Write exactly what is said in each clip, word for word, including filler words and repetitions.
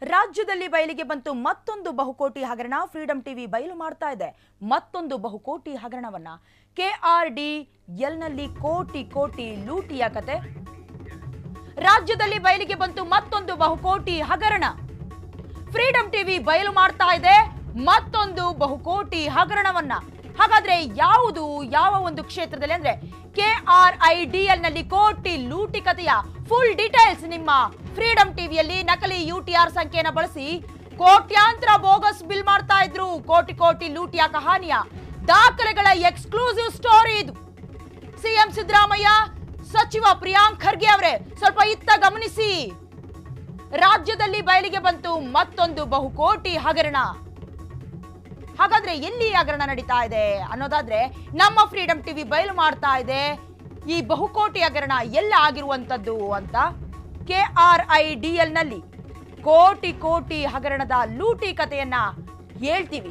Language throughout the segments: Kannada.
ರಾಜ್ಯದಲ್ಲಿ ಬಯಲಿಗೆ ಬಂತು ಮತ್ತೊಂದು ಬಹುಕೋಟಿ ಹಗರಣ. ಫ್ರೀಡಂ ಟಿವಿ ಬಯಲು ಮಾಡ್ತಾ ಇದೆ ಮತ್ತೊಂದು ಬಹುಕೋಟಿ ಹಗರಣವನ್ನ. ಕೆಆರ್ಡಿಎಲ್ ನಲ್ಲಿ ಕೋಟಿ ಕೋಟಿ ಲೂಟಿಯ ಕತೆ. ರಾಜ್ಯದಲ್ಲಿ ಬಯಲಿಗೆ ಬಂತು ಮತ್ತೊಂದು ಬಹುಕೋಟಿ ಹಗರಣ. ಫ್ರೀಡಂ ಟಿವಿ ಬಯಲು ಮಾಡ್ತಾ ಇದೆ ಮತ್ತೊಂದು ಬಹುಕೋಟಿ ಹಗರಣವನ್ನ. ಹಾಗಾದ್ರೆ ಯಾವುದು ಯಾವ ಒಂದು ಕ್ಷೇತ್ರದಲ್ಲಿ ಅಂದ್ರೆ ಕೆಆರ್ಐಡಿಎಲ್ ನಲ್ಲಿ ಕೋಟಿ ಲೂಟಿ ಕಥೆಯ ಫುಲ್ ಡೀಟೇಲ್ಸ್ ನಿಮ್ಮ ಫ್ರೀಡಂ ಟಿವಿಯಲ್ಲಿ. ನಕಲಿ ಯುಟಿಆರ್ ಸಂಖ್ಯೆಯನ್ನು ಬಳಸಿ ಕೋಟ್ಯಾಂತರ ಬೋಗಸ್ ಬಿಲ್ ಮಾಡ್ತಾ ಇದ್ರು. ಕೋಟಿ ಕೋಟಿ ಲೂಟಿಯ ಕಹಾನಿಯ ದಾಖಲೆಗಳ ಎಕ್ಸ್ಕ್ಲೂಸಿವ್ ಸ್ಟೋರಿ ಇದು. ಸಿಎಂ ಸಿದ್ದರಾಮಯ್ಯ, ಸಚಿವ ಪ್ರಿಯಾಂಕ್ ಖರ್ಗೆ ಅವರೇ ಸ್ವಲ್ಪ ಇತ್ತ ಗಮನಿಸಿ. ರಾಜ್ಯದಲ್ಲಿ ಬಯಲಿಗೆ ಬಂತು ಮತ್ತೊಂದು ಬಹುಕೋಟಿ ಹಗರಣ. ಹಾಗಾದ್ರೆ ಎಲ್ಲಿ ಹಗರಣ ನಡೀತಾ ಇದೆ ಅನ್ನೋದಾದ್ರೆ ನಮ್ಮ ಫ್ರೀಡಂ ಟಿವಿ ಬಯಲು ಮಾಡ್ತಾ ಇದೆ ಈ ಬಹುಕೋಟಿ ಹಗರಣ ಎಲ್ಲ ಆಗಿರುವಂತದ್ದು ಅಂತ. ಕೆಆರ್ಐಡಿಎಲ್ ನಲ್ಲಿ ಕೋಟಿ ಕೋಟಿ ಹಗರಣದ ಲೂಟಿ ಕಥೆಯನ್ನ ಹೇಳ್ತೀವಿ.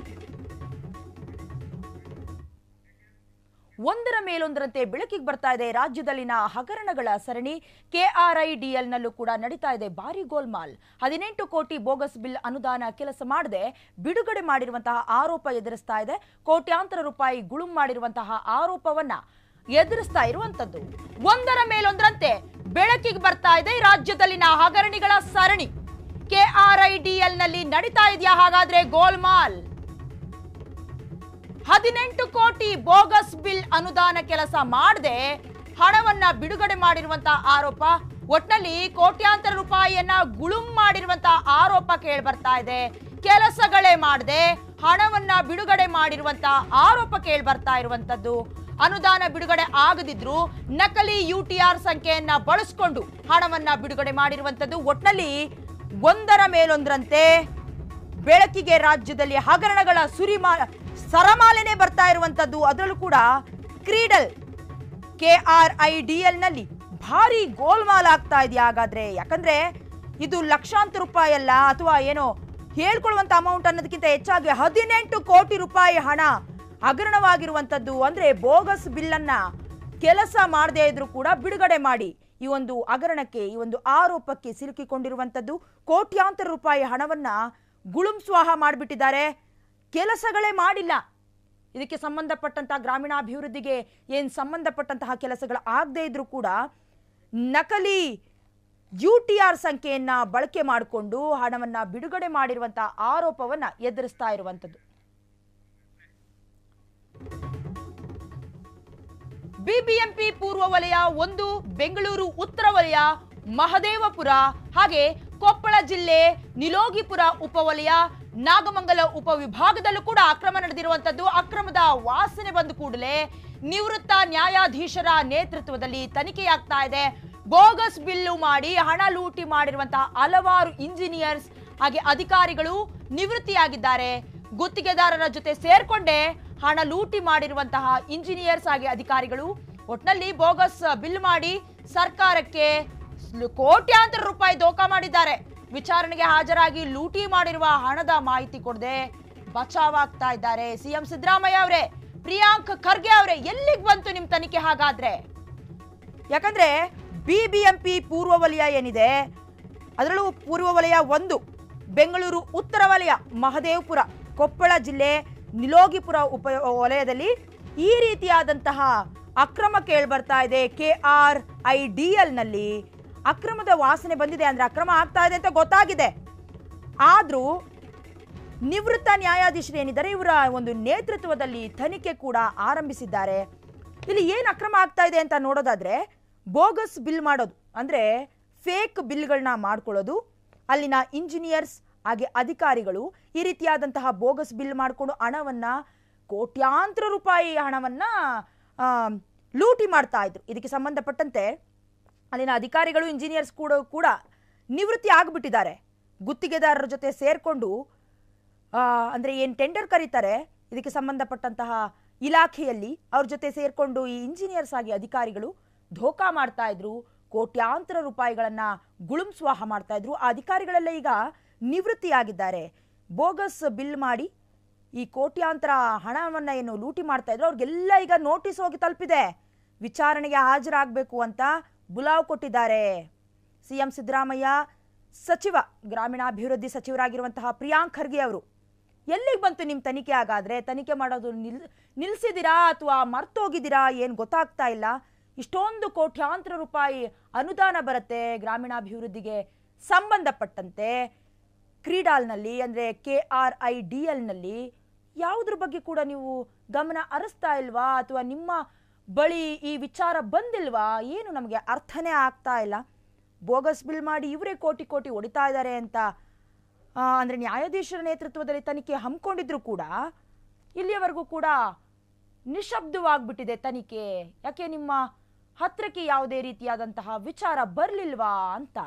ಒಂದರ ಮೇಲೊಂದರಂತೆ ಬೆಳಕಿಗೆ ಬರ್ತಾ ಇದೆ ರಾಜ್ಯದಲ್ಲಿನ ಹಗರಣಗಳ ಸರಣಿ. ಕೆಆರ್ಐಡಿಎಲ್ ನಲ್ಲೂ ಕೂಡ ನಡೀತಾ ಇದೆ ಭಾರಿ ಗೋಲ್ಮಾಲ್. ಹದಿನೆಂಟು ಕೋಟಿ ಬೋಗಸ್ ಬಿಲ್ ಅನುದಾನ ಕೆಲಸ ಮಾಡದೆ ಬಿಡುಗಡೆ ಮಾಡಿರುವಂತಹ ಆರೋಪ ಎದುರಿಸ್ತಾ ಇದೆ. ಕೋಟ್ಯಾಂತರ ರೂಪಾಯಿ ಗುಳುಂ ಮಾಡಿರುವಂತಹ ಆರೋಪವನ್ನ ಎದುರಿಸ್ತಾ ಇರುವಂತದ್ದು. ಒಂದರ ಮೇಲೊಂದರಂತೆ ಬೆಳಕಿಗೆ ಬರ್ತಾ ಇದೆ ರಾಜ್ಯದಲ್ಲಿನ ಹಗರಣಿಗಳ ಸರಣಿ. ಕೆಆರ್ಐಡಿಎಲ್ ನಲ್ಲಿ ನಡೀತಾ ಇದೆಯಾ ಹಾಗಾದ್ರೆ ಗೋಲ್ಮಾಲ್? ಹದಿನೆಂಟು ಕೋಟಿ ಬೋಗಸ್ ಬಿಲ್ ಅನುದಾನ ಕೆಲಸ ಮಾಡದೆ ಹಣವನ್ನ ಬಿಡುಗಡೆ ಮಾಡಿರುವಂತಹ ಆರೋಪ. ಒಟ್ನಲ್ಲಿ ಕೋಟ್ಯಾಂತರ ರೂಪಾಯಿಯನ್ನ ಗುಳುಂ ಮಾಡಿರುವಂತಹ ಆರೋಪ ಕೇಳಿ ಬರ್ತಾ ಇದೆ. ಕೆಲಸಗಳೇ ಮಾಡದೆ ಹಣವನ್ನ ಬಿಡುಗಡೆ ಮಾಡಿರುವಂತಹ ಆರೋಪ ಕೇಳಿ ಬರ್ತಾ ಇರುವಂತದ್ದು. ಅನುದಾನ ಬಿಡುಗಡೆ ಆಗದಿದ್ರು ನಕಲಿ ಯುಟಿಆರ್ ಸಂಖ್ಯೆಯನ್ನ ಬಳಸಿಕೊಂಡು ಹಣವನ್ನ ಬಿಡುಗಡೆ ಮಾಡಿರುವಂತದ್ದು. ಒಟ್ನಲ್ಲಿ ಒಂದರ ಮೇಲೊಂದರಂತೆ ಬೆಳಕಿಗೆ ರಾಜ್ಯದಲ್ಲಿ ಹಗರಣಗಳ ಸುರಿಮಾ ಸರಮಾಲೆನೆ ಬರ್ತಾ ಇರುವಂತದ್ದು. ಅದರಲ್ಲೂ ಕೂಡ ಕ್ರೀಡಲ್ ಕೆಆರ್ಐಡಿಎಲ್ ನಲ್ಲಿ ಭಾರಿ ಗೋಲ್ಮಾಲ್ ಆಗ್ತಾ ಇದೆಯಾ ಹಾಗಾದ್ರೆ? ಯಾಕಂದ್ರೆ ಇದು ಲಕ್ಷಾಂತರ ರೂಪಾಯಿ ಅಲ್ಲ ಅಥವಾ ಏನೋ ಹೇಳ್ಕೊಳ್ಳುವಂತ ಅಮೌಂಟ್ ಅನ್ನೋದಕ್ಕಿಂತ ಹೆಚ್ಚಾಗಿ ಹದಿನೆಂಟು ಕೋಟಿ ರೂಪಾಯಿ ಹಣ ಹಗರಣವಾಗಿರುವಂತದ್ದು. ಅಂದ್ರೆ ಬೋಗಸ್ ಬಿಲ್ ಅನ್ನ ಕೆಲಸ ಮಾಡದೇ ಇದ್ರು ಕೂಡ ಬಿಡುಗಡೆ ಮಾಡಿ ಈ ಒಂದು ಹಗರಣಕ್ಕೆ ಈ ಒಂದು ಆರೋಪಕ್ಕೆ ಸಿಲುಕಿಕೊಂಡಿರುವಂತದ್ದು. ಕೋಟ್ಯಾಂತರ ರೂಪಾಯಿ ಹಣವನ್ನ ಗುಳುಂ ಸ್ವಾಹ ಮಾಡಿಬಿಟ್ಟಿದ್ದಾರೆ. ಕೆಲಸಗಳೇ ಮಾಡಿಲ್ಲ. ಇದಕ್ಕೆ ಸಂಬಂಧಪಟ್ಟಂತಹ ಗ್ರಾಮೀಣಾಭಿವೃದ್ಧಿಗೆ ಏನು ಸಂಬಂಧಪಟ್ಟಂತಹ ಕೆಲಸಗಳು ಆಗದೇ ಇದ್ರೂ ಕೂಡ ನಕಲಿ ಯುಟಿಆರ್ ಸಂಖ್ಯೆಯನ್ನ ಬಳಕೆ ಮಾಡಿಕೊಂಡು ಹಣವನ್ನ ಬಿಡುಗಡೆ ಮಾಡಿರುವಂತಹ ಆರೋಪವನ್ನ ಎದುರಿಸ್ತಾ ಇರುವಂತದ್ದು. ಬಿಬಿಎಂಪಿ ಪೂರ್ವ ವಲಯ ಒಂದು, ಬೆಂಗಳೂರು ಉತ್ತರ ವಲಯ, ಮಹದೇವಪುರ ಹಾಗೆ ಕೊಪ್ಪಳ ಜಿಲ್ಲೆ ನಿಲೋಗಿಪುರ ಉಪವಲಯ, ನಾಗಮಂಗಲ ಉಪವಿಭಾಗದಲ್ಲೂ ಕೂಡ ಅಕ್ರಮ ನಡೆದಿರುವಂತದ್ದು. ಅಕ್ರಮದ ವಾಸನೆ ಬಂದ ಕೂಡಲೇ ನಿವೃತ್ತ ನ್ಯಾಯಾಧೀಶರ ನೇತೃತ್ವದಲ್ಲಿ ತನಿಖೆಯಾಗ್ತಾ ಇದೆ. ಬೋಗಸ್ ಬಿಲ್ಲು ಮಾಡಿ ಹಣ ಲೂಟಿ ಮಾಡಿರುವಂತಹ ಹಲವಾರು ಇಂಜಿನಿಯರ್ಸ್ ಹಾಗೆ ಅಧಿಕಾರಿಗಳು ನಿವೃತ್ತಿಯಾಗಿದ್ದಾರೆ. ಗುತ್ತಿಗೆದಾರರ ಜೊತೆ ಸೇರ್ಕೊಂಡೇ ಹಣ ಲೂಟಿ ಮಾಡಿರುವಂತಹ ಇಂಜಿನಿಯರ್ಸ್ ಹಾಗೆ ಅಧಿಕಾರಿಗಳು ಒಟ್ನಲ್ಲಿ ಬೋಗಸ್ ಬಿಲ್ ಮಾಡಿ ಸರ್ಕಾರಕ್ಕೆ ಕೋಟ್ಯಾಂತರ ರೂಪಾಯಿ ದೋಖಾ ಮಾಡಿದ್ದಾರೆ. ವಿಚಾರಣೆಗೆ ಹಾಜರಾಗಿ ಲೂಟಿ ಮಾಡಿರುವ ಹಣದ ಮಾಹಿತಿ ಕೊಡದೆ ಬಚಾವಾಗ್ತಾ ಇದ್ದಾರೆ ಸಿಎಂ ಸಿದ್ದರಾಮಯ್ಯ ಅವರೇ, ಪ್ರಿಯಾಂಕ್ ಖರ್ಗೆ ಅವರೇ. ಎಲ್ಲಿಗೆ ಬಂತು ನಿಮ್ ತನಿಖೆ ಹಾಗಾದ್ರೆ? ಯಾಕಂದ್ರೆ ಬಿಬಿಎಂಪಿ ಪೂರ್ವ ವಲಯ ಏನಿದೆ ಅದರಲ್ಲೂ ಪೂರ್ವ ವಲಯ ಒಂದು, ಬೆಂಗಳೂರು ಉತ್ತರ ವಲಯ, ಮಹದೇವಪುರ, ಕೊಪ್ಪಳ ಜಿಲ್ಲೆ ನಿಲೋಗಿಪುರ ಉಪ ವಲಯದಲ್ಲಿ ಈ ರೀತಿಯಾದಂತಹ ಅಕ್ರಮ ಕೇಳಿ ಬರ್ತಾ ಇದೆ. ಕೆಆರ್ಐಡಿಎಲ್ ನಲ್ಲಿ ಅಕ್ರಮದ ವಾಸನೆ ಬಂದಿದೆ. ಅಂದ್ರೆ ಅಕ್ರಮ ಆಗ್ತಾ ಇದೆ ಅಂತ ಗೊತ್ತಾಗಿದೆ. ಆದ್ರೂ ನಿವೃತ್ತ ನ್ಯಾಯಾಧೀಶರು ಏನಿದ್ದಾರೆ ಇವರ ಒಂದು ನೇತೃತ್ವದಲ್ಲಿ ತನಿಖೆ ಕೂಡ ಆರಂಭಿಸಿದ್ದಾರೆ. ಇಲ್ಲಿ ಏನು ಅಕ್ರಮ ಆಗ್ತಾ ಇದೆ ಅಂತ ನೋಡೋದಾದ್ರೆ ಬೋಗಸ್ ಬಿಲ್ ಮಾಡೋದು ಅಂದ್ರೆ ಫೇಕ್ ಬಿಲ್ಗಳನ್ನ ಮಾಡ್ಕೊಳ್ಳೋದು. ಅಲ್ಲಿನ ಇಂಜಿನಿಯರ್ಸ್ ಹಾಗೆ ಅಧಿಕಾರಿಗಳು ಈ ರೀತಿಯಾದಂತಹ ಬೋಗಸ್ ಬಿಲ್ ಮಾಡಿಕೊಂಡು ಹಣವನ್ನ ಕೋಟ್ಯಾಂತರ ರೂಪಾಯಿ ಹಣವನ್ನ ಲೂಟಿ ಮಾಡ್ತಾ ಇದ್ರು. ಇದಕ್ಕೆ ಸಂಬಂಧಪಟ್ಟಂತೆ ಅಲ್ಲಿನ ಅಧಿಕಾರಿಗಳು ಇಂಜಿನಿಯರ್ಸ್ ಕೂಡ ಕೂಡ ನಿವೃತ್ತಿ ಆಗಿಬಿಟ್ಟಿದ್ದಾರೆ. ಗುತ್ತಿಗೆದಾರರ ಜೊತೆ ಸೇರಿಕೊಂಡು ಅಂದರೆ ಏನು ಟೆಂಡರ್ ಕರೀತಾರೆ ಇದಕ್ಕೆ ಸಂಬಂಧಪಟ್ಟಂತಹ ಇಲಾಖೆಯಲ್ಲಿ ಅವ್ರ ಜೊತೆ ಸೇರಿಕೊಂಡು ಈ ಇಂಜಿನಿಯರ್ಸ್ ಆಗಿ ಅಧಿಕಾರಿಗಳು ಧೋಖಾ ಮಾಡ್ತಾ ಇದ್ರು. ಕೋಟ್ಯಾಂತರ ರೂಪಾಯಿಗಳನ್ನು ಗುಳುಂ ಸ್ವಾಹ ಮಾಡ್ತಾ ಇದ್ರು. ಆ ಅಧಿಕಾರಿಗಳೆಲ್ಲ ಈಗ ನಿವೃತ್ತಿಯಾಗಿದ್ದಾರೆ. ಬೋಗಸ್ ಬಿಲ್ ಮಾಡಿ ಈ ಕೋಟ್ಯಾಂತರ ಹಣವನ್ನು ಏನು ಲೂಟಿ ಮಾಡ್ತಾ ಇದ್ರು ಅವ್ರಿಗೆಲ್ಲ ಈಗ ನೋಟಿಸ್ ಹೋಗಿ ತಲುಪಿದೆ. ವಿಚಾರಣೆಗೆ ಹಾಜರಾಗಬೇಕು ಅಂತ ಬುಲಾವ್ ಕೊಟ್ಟಿದ್ದಾರೆ. ಸಿಎಂ ಸಿದ್ದರಾಮಯ್ಯ, ಸಚಿವ ಗ್ರಾಮೀಣಾಭಿವೃದ್ಧಿ ಸಚಿವರಾಗಿರುವಂತಹ ಪ್ರಿಯಾಂಕ್ ಖರ್ಗೆ ಅವರು ಎಲ್ಲಿಗೆ ಬಂತು ನಿಮ್ಮ ತನಿಖೆ? ಹಾಗಾದ್ರೆ ತನಿಖೆ ಮಾಡೋದು ನಿಲ್ ನಿಲ್ಸಿದ್ದೀರಾ ಅಥವಾ ಮರ್ತೋಗಿದ್ದೀರಾ? ಏನು ಗೊತ್ತಾಗ್ತಾ ಇಲ್ಲ. ಇಷ್ಟೊಂದು ಕೋಟ್ಯಾಂತರ ರೂಪಾಯಿ ಅನುದಾನ ಬರುತ್ತೆ ಗ್ರಾಮೀಣಾಭಿವೃದ್ಧಿಗೆ ಸಂಬಂಧಪಟ್ಟಂತೆ. ಕ್ರೀಡಾಲ್ನಲ್ಲಿ ಅಂದರೆ ಕೆ ಆರ್ ಐ ಡಿ ಎಲ್ನಲ್ಲಿ ಯಾವುದ್ರ ಬಗ್ಗೆ ಕೂಡ ನೀವು ಗಮನ ಹರಿಸ್ತಾ ಇಲ್ವಾ? ಅಥವಾ ನಿಮ್ಮ ಬಳಿ ಈ ವಿಚಾರ ಬಂದಿಲ್ವಾ? ಏನು ನಮಗೆ ಅರ್ಥನೇ ಆಗ್ತಾ ಇಲ್ಲ. ಬೋಗಸ್ ಬಿಲ್ ಮಾಡಿ ಇವರೇ ಕೋಟಿ ಕೋಟಿ ಹೊಡಿತಾ ಇದ್ದಾರೆ ಅಂತ ಅಂದರೆ ನ್ಯಾಯಾಧೀಶರ ನೇತೃತ್ವದಲ್ಲಿ ತನಿಖೆ ಹಮ್ಮಿಕೊಂಡಿದ್ರು ಕೂಡ ಇಲ್ಲಿಯವರೆಗೂ ಕೂಡ ನಿಶಬ್ದವಾಗ್ಬಿಟ್ಟಿದೆ ತನಿಖೆ. ಯಾಕೆ ನಿಮ್ಮ ಹತ್ರಕ್ಕೆ ಯಾವುದೇ ರೀತಿಯಾದಂತಹ ವಿಚಾರ ಬರಲಿಲ್ವಾ ಅಂತ.